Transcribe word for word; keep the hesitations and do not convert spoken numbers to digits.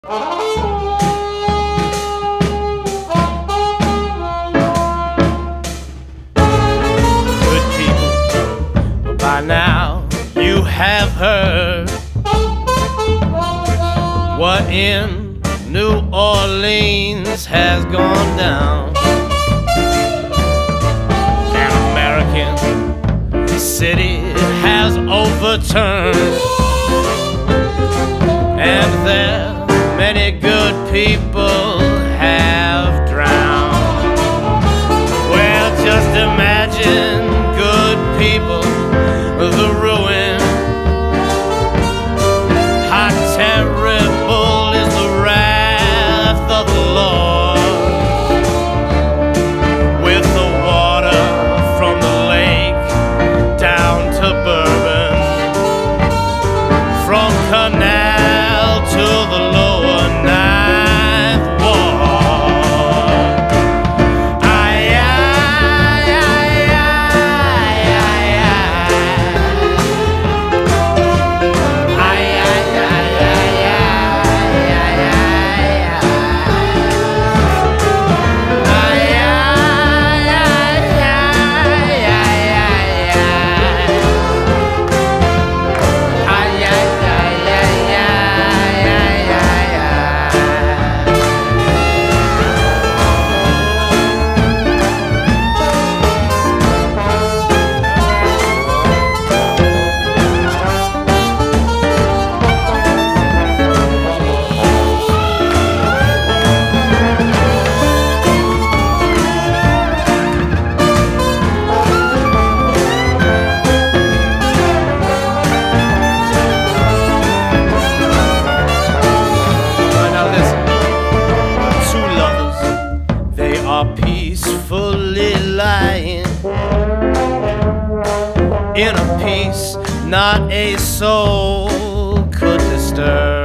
Good people, by now you have heard what in New Orleans has gone down. An American city has overturned, and there many good people have drowned. Well, just imagine good people, the ruin. How terrible is the wrath of the Lord, with the water from the lake down to Bourbon, from Canal to the lower Ninth Ward. Aye, aye, aye, aye, aye, aye. Aye, aye, aye, aye, aye, aye, aye. Aye, aye, aye, aye, aye, aye. Aye, aye, aye, aye, aye, aye, aye. Now listen, two lovers, they are peacefully lying in a peace not a soul could disturb.